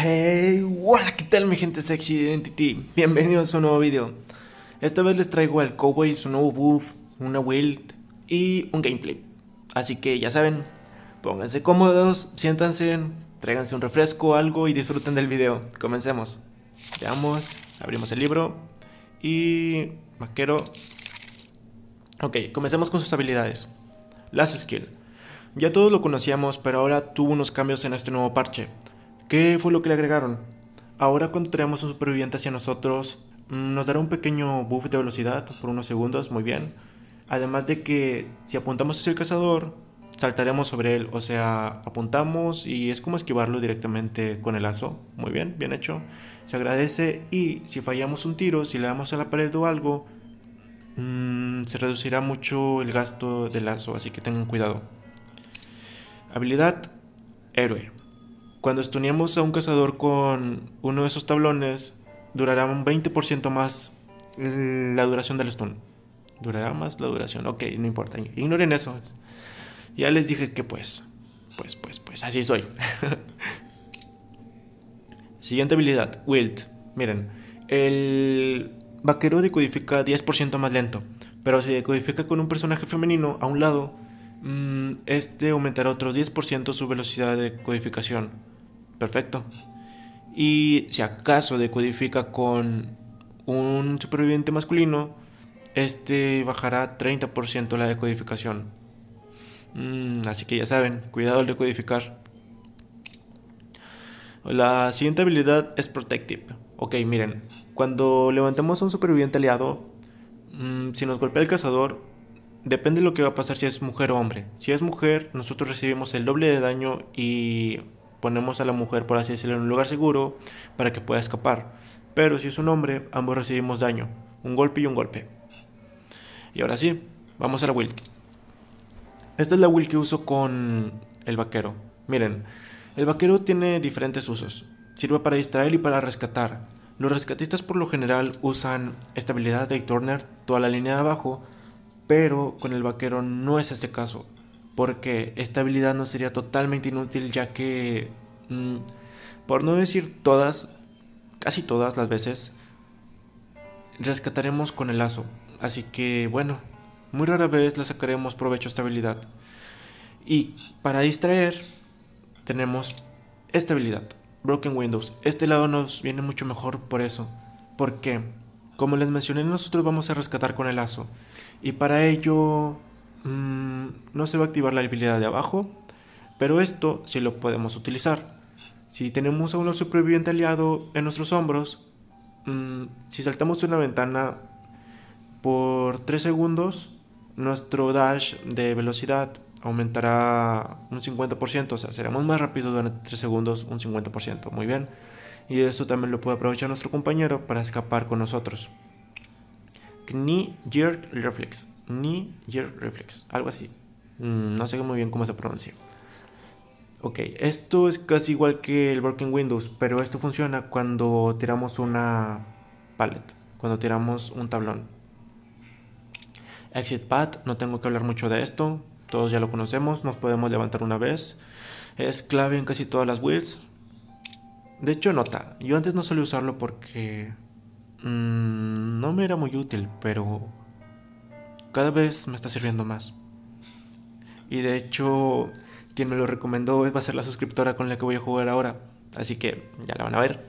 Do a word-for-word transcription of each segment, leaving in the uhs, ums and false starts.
Hey, hola, ¿qué tal mi gente sexy Identity? Bienvenidos a un nuevo video. Esta vez les traigo al Cowboy, su nuevo buff, una build y un gameplay. Así que ya saben, pónganse cómodos, siéntanse, tráiganse un refresco o algo y disfruten del video. Comencemos. Veamos, abrimos el libro y... vaquero. Ok, comencemos con sus habilidades. Lazo Skill. Ya todos lo conocíamos, pero ahora tuvo unos cambios en este nuevo parche. ¿Qué fue lo que le agregaron? Ahora cuando traemos un superviviente hacia nosotros, nos dará un pequeño buff de velocidad por unos segundos, muy bien. Además de que si apuntamos hacia el cazador, saltaremos sobre él, o sea, apuntamos y es como esquivarlo directamente con el lazo. Muy bien, bien hecho. Se agradece y si fallamos un tiro, si le damos a la pared o algo, mmm, se reducirá mucho el gasto del lazo, así que tengan cuidado. Habilidad Héroe. Cuando stuneamos a un cazador con uno de esos tablones, durará un veinte por ciento más la duración del stun. Durará más la duración, ok, no importa, ignoren eso. Ya les dije que pues, pues, pues, pues, así soy. Siguiente habilidad, Wilt. Miren, el vaquero decodifica diez por ciento más lento, pero si decodifica con un personaje femenino a un lado, este aumentará otro diez por ciento su velocidad de codificación. Perfecto. Y si acaso decodifica con un superviviente masculino, este bajará treinta por ciento la decodificación. Mm, así que ya saben, cuidado al decodificar. La siguiente habilidad es Protective. Ok, miren, cuando levantamos a un superviviente aliado, mmm, si nos golpea el cazador, depende de lo que va a pasar si es mujer o hombre. Si es mujer, nosotros recibimos el doble de daño y ponemos a la mujer, por así decirlo, en un lugar seguro para que pueda escapar. Pero si es un hombre, ambos recibimos daño, un golpe y un golpe. Y ahora sí, vamos a la build. Esta es la build que uso con el vaquero. Miren, el vaquero tiene diferentes usos. Sirve para distraer y para rescatar. Los rescatistas por lo general usan esta habilidad de Turner toda la línea de abajo, pero con el vaquero no es este caso, porque esta habilidad no sería totalmente inútil, ya que, mmm, por no decir todas, casi todas las veces, rescataremos con el lazo. Así que bueno, muy rara vez le sacaremos provecho a esta habilidad. Y para distraer, tenemos esta habilidad, Broken Windows. Este lado nos viene mucho mejor por eso. Porque, como les mencioné, nosotros vamos a rescatar con el lazo. Y para ello mmm, no se va a activar la habilidad de abajo, pero esto sí lo podemos utilizar. Si tenemos a un superviviente aliado en nuestros hombros, mmm, si saltamos una ventana por tres segundos, nuestro dash de velocidad aumentará un cincuenta por ciento, o sea, seremos más rápido durante tres segundos, un cincuenta por ciento, muy bien. Y eso también lo puede aprovechar nuestro compañero para escapar con nosotros. Knee Jerk Reflex. Knee Jerk Reflex. Algo así. Mm, no sé muy bien cómo se pronuncia. Ok, esto es casi igual que el Broken Windows, pero esto funciona cuando tiramos una pallet, cuando tiramos un tablón. Exit Path, no tengo que hablar mucho de esto, todos ya lo conocemos, nos podemos levantar una vez. Es clave en casi todas las builds. De hecho, nota, yo antes no solía usarlo porque mmm, no me era muy útil, pero cada vez me está sirviendo más. Y de hecho, quien me lo recomendó va a ser la suscriptora con la que voy a jugar ahora, así que ya la van a ver.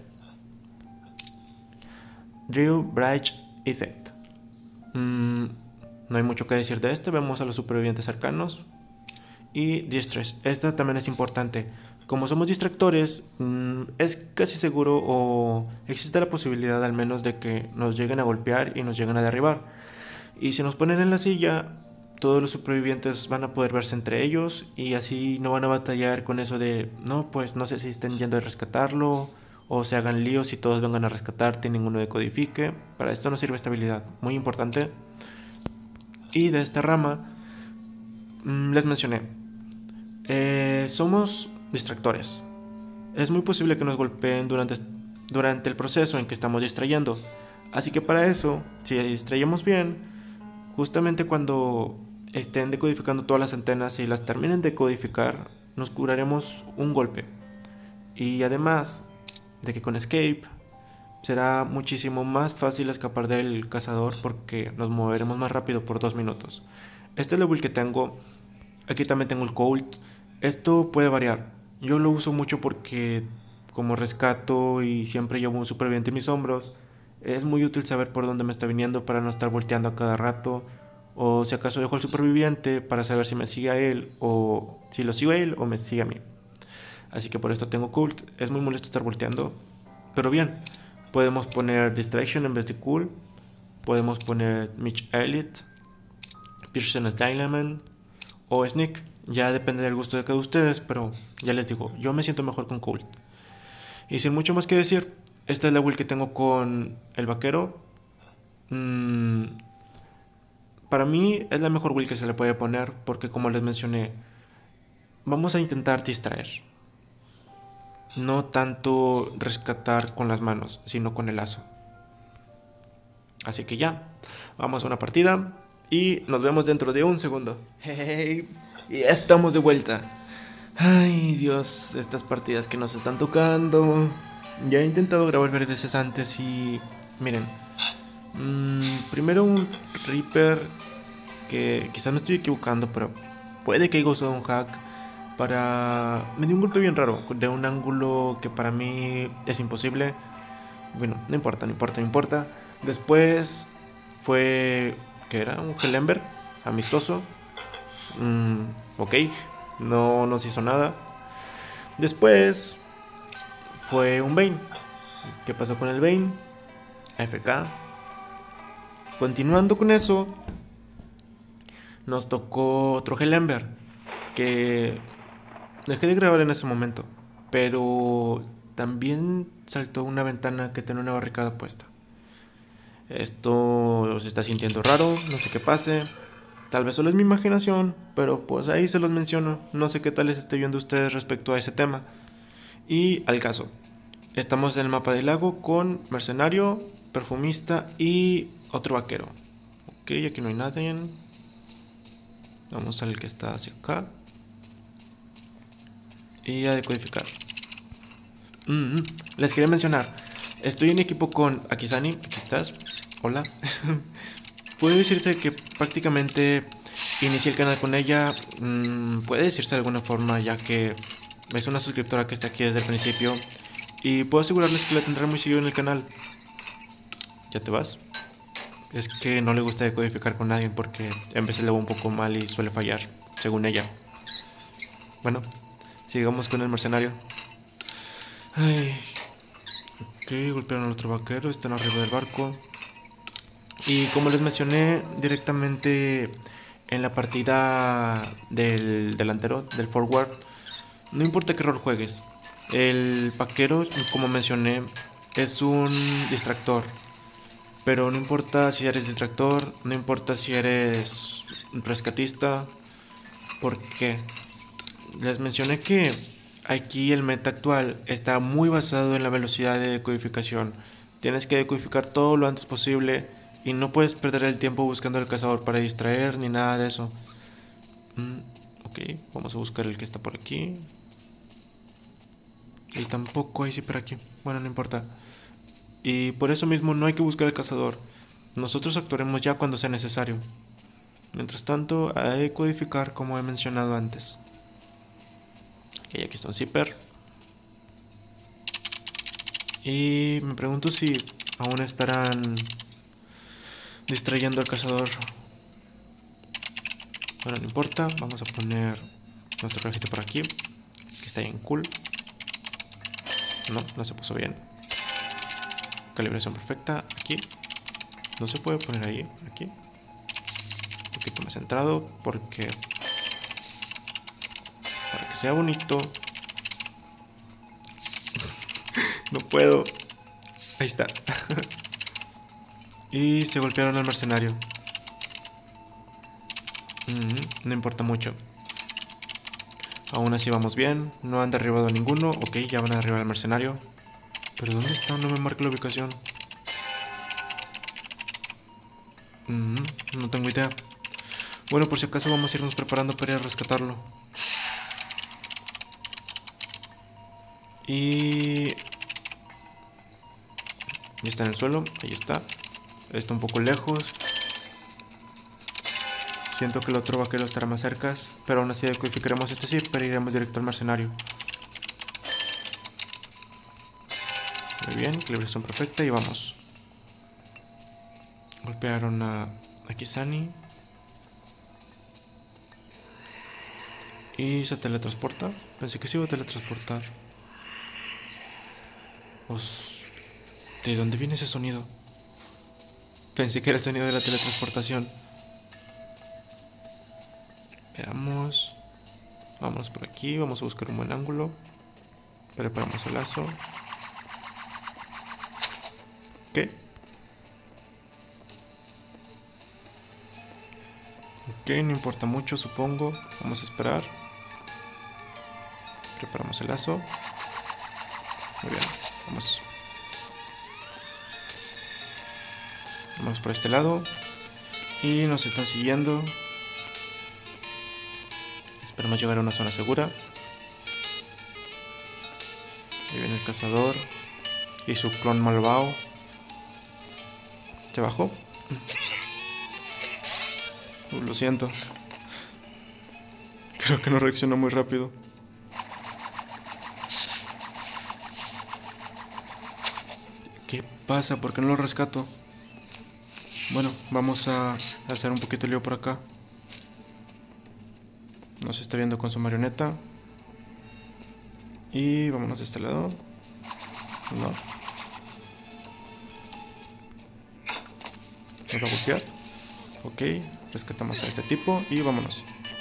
Drew Bright Effect. Mm, no hay mucho que decir de este, vemos a los supervivientes cercanos. Y Distress, esta también es importante. Como somos distractores, mmm, es casi seguro o existe la posibilidad al menos de que nos lleguen a golpear y nos lleguen a derribar. Y si nos ponen en la silla, todos los supervivientes van a poder verse entre ellos y así no van a batallar con eso de, no, pues no sé si estén yendo a rescatarlo o se hagan líos y todos vengan a rescatarte y ninguno decodifique. Para esto nos sirve esta habilidad, muy importante. Y de esta rama, mmm, les mencioné, eh, somos distractores. Es muy posible que nos golpeen durante, durante el proceso en que estamos distrayendo. Así que para eso, si distraemos bien, justamente cuando estén decodificando todas las antenas y las terminen de codificar, nos curaremos un golpe. Y además, de que con escape será muchísimo más fácil escapar del cazador porque nos moveremos más rápido por dos minutos. Este es el build que tengo. Aquí también tengo el Colt. Esto puede variar. Yo lo uso mucho porque como rescato y siempre llevo un superviviente en mis hombros, es muy útil saber por dónde me está viniendo para no estar volteando a cada rato. O si acaso dejo al superviviente para saber si me sigue a él o si lo sigo a él o me sigue a mí. Así que por esto tengo Cult. Es muy molesto estar volteando. Pero bien, podemos poner Distraction en vez de Cool. Podemos poner Mitch Elliott, Pearson Styleman o Sneak. Ya depende del gusto de cada ustedes, pero ya les digo, yo me siento mejor con Cult. Y sin mucho más que decir, esta es la build que tengo con el vaquero. Mm, para mí es la mejor build que se le puede poner porque como les mencioné, vamos a intentar distraer. No tanto rescatar con las manos, sino con el lazo. Así que ya, vamos a una partida y nos vemos dentro de un segundo. Hey, y ya estamos de vuelta. Ay, Dios, estas partidas que nos están tocando. Ya he intentado grabar varias veces antes y... Miren, mmm, primero un Reaper que quizás me estoy equivocando, pero puede que haya usado un hack para... Me dio un golpe bien raro, de un ángulo que para mí es imposible. Bueno, no importa, no importa, no importa. Después fue... ¿Qué era? Un Hellember amistoso. Mm, ok, no nos hizo nada. Después fue un Vayne. ¿Qué pasó con el Vayne? A F K. Continuando con eso, nos tocó otro Hellember que dejé de grabar en ese momento, pero también saltó una ventana que tenía una barricada puesta. Esto se está sintiendo raro, no sé qué pase. Tal vez solo es mi imaginación, pero pues ahí se los menciono. No sé qué tal les esté viendo ustedes respecto a ese tema. Y al caso, estamos en el mapa del lago con mercenario, perfumista y otro vaquero. Ok, aquí no hay nadie. Vamos al que está hacia acá. Y a decodificar. Mm -hmm. Les quería mencionar, estoy en equipo con Akizani. Aquí estás. Hola. Puede decirse que prácticamente inicié el canal con ella. Mmm, puede decirse de alguna forma, ya que es una suscriptora que está aquí desde el principio. Y puedo asegurarles que la tendré muy seguido en el canal. ¿Ya te vas? Es que no le gusta decodificar con nadie porque en veces le va un poco mal y suele fallar, según ella. Bueno, sigamos con el mercenario. Ay. Ok, golpearon al otro vaquero, están arriba del barco. Y como les mencioné directamente en la partida del delantero, del forward, no importa qué rol juegues, el vaquero, como mencioné, es un distractor. Pero no importa si eres distractor, no importa si eres rescatista, porque les mencioné que aquí el meta actual está muy basado en la velocidad de decodificación. Tienes que decodificar todo lo antes posible y no puedes perder el tiempo buscando al cazador para distraer ni nada de eso. Mm, ok, vamos a buscar el que está por aquí. Y tampoco hay zipper aquí. Bueno, no importa. Y por eso mismo no hay que buscar al cazador. Nosotros actuaremos ya cuando sea necesario. Mientras tanto, hay que codificar como he mencionado antes. Ok, aquí está un zipper. Y me pregunto si aún estarán distrayendo al cazador. Bueno, no importa. Vamos a poner nuestro grafito por aquí, que está bien cool. No, no se puso bien. Calibración perfecta. Aquí. No se puede poner ahí. Aquí. Un poquito más centrado porque... para que sea bonito. No puedo. Ahí está. Y se golpearon al mercenario. Mm-hmm. No importa mucho. Aún así vamos bien. No han derribado a ninguno. Ok, ya van a derribar al mercenario. ¿Pero dónde está? No me marca la ubicación. Mm-hmm. No tengo idea. Bueno, por si acaso vamos a irnos preparando para ir a rescatarlo. Y... Ya está en el suelo, ahí está. Está un poco lejos. Siento que el otro vaquero estará más cerca, pero aún así decodificaremos este sí, pero iremos directo al mercenario. Muy bien, calibración perfecta y vamos. Golpearon a, a Kisani. Y se teletransporta. Pensé que se iba a teletransportar. Os... ¿De dónde viene ese sonido? Pensé que era el sonido de la teletransportación. Veamos. Vamos por aquí, vamos a buscar un buen ángulo. Preparamos el lazo. ¿Qué? Ok, no importa mucho, supongo. Vamos a esperar. Preparamos el lazo. Muy bien, vamos. Vamos por este lado. Y nos están siguiendo. Esperemos llegar a una zona segura. Ahí viene el cazador. Y su clon malvado. ¿Se bajó? Uh, lo siento. Creo que no reaccionó muy rápido. ¿Qué pasa? ¿Por qué no lo rescato? Bueno, vamos a hacer un poquito de lío por acá. Nos está viendo con su marioneta. Y vámonos de este lado. No. ¿Me va a golpear? Ok, rescatamos a este tipo y vámonos.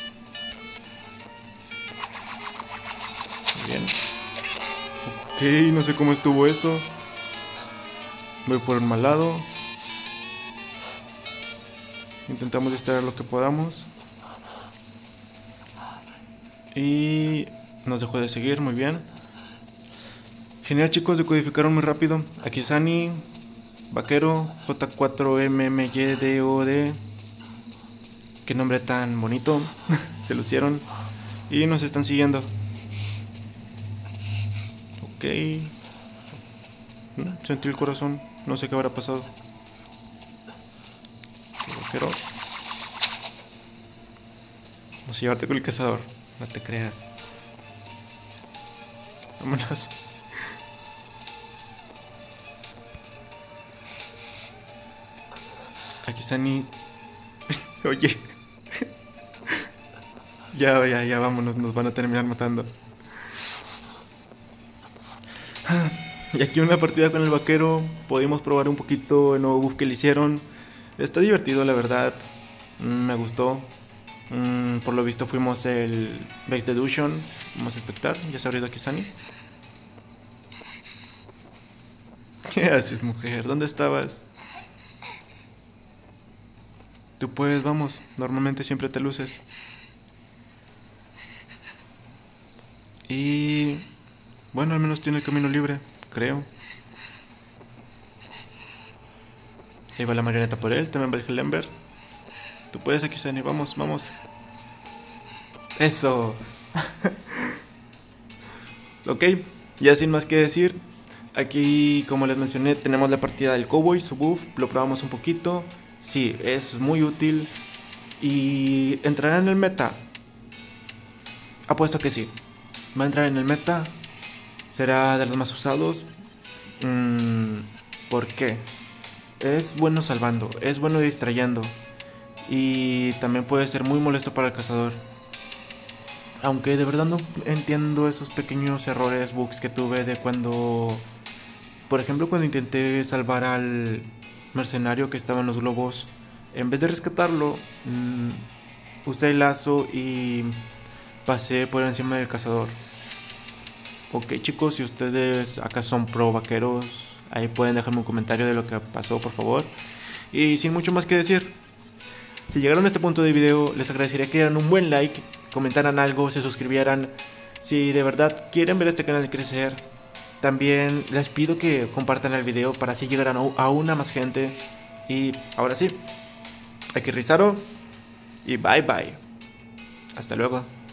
Muy bien. Ok, no sé cómo estuvo eso. Voy por un mal lado. Intentamos distraer lo que podamos. Y nos dejó de seguir, muy bien. Genial, chicos, decodificaron muy rápido. Aquí Sani, vaquero, J cuatro M M Y D O D. Qué nombre tan bonito. Se lucieron. Y nos están siguiendo. Ok. Sentí el corazón. No sé qué habrá pasado. Ok, vaquero. Vamos a llevarte con el cazador. No te creas. Vámonos. Aquí Sani. Oye. Ya, ya, ya, vámonos. Nos van a terminar matando. Y aquí una partida con el vaquero. Pudimos probar un poquito el nuevo buff que le hicieron. Está divertido, la verdad. Me gustó. Mm, por lo visto fuimos el Base Deduction. Vamos a espectar. Ya se ha abrido aquí Sani. ¿Qué haces, mujer? ¿Dónde estabas? Tú puedes, vamos. Normalmente siempre te luces. Y... bueno, al menos tiene el camino libre, creo. Ahí va la marioneta por él. También va el Helember. Tú puedes aquí, Sani. Vamos, vamos. Eso. Ok, ya sin más que decir. Aquí, como les mencioné, tenemos la partida del Cowboy, su buff. Lo probamos un poquito. Sí, es muy útil. Y entrará en el meta. Apuesto que sí. Va a entrar en el meta. Será de los más usados. Mm, ¿Por qué? Es bueno salvando, es bueno distrayendo. Y también puede ser muy molesto para el cazador. Aunque de verdad no entiendo esos pequeños errores, bugs que tuve de cuando... por ejemplo, cuando intenté salvar al mercenario que estaba en los globos. En vez de rescatarlo, mmm, usé el lazo y pasé por encima del cazador. Ok, chicos, si ustedes acá son pro vaqueros, ahí pueden dejarme un comentario de lo que pasó, por favor. Y sin mucho más que decir, si llegaron a este punto del video, les agradecería que dieran un buen like, comentaran algo, se suscribieran. Si de verdad quieren ver este canal crecer, también les pido que compartan el video para así llegar a aún a más gente. Y ahora sí, aquí Rizaro y bye bye. Hasta luego.